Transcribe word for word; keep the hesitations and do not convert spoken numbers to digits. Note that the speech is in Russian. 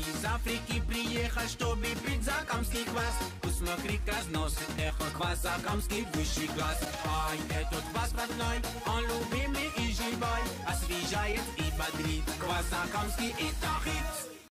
Из Африки приехал, чтобы пить закамский квас. Посмотри, разносит эхо кваса, камский высший класс. Ай, этот квас родной, он любимый и живой, освежает и бодрит. Квас закамский — это хит.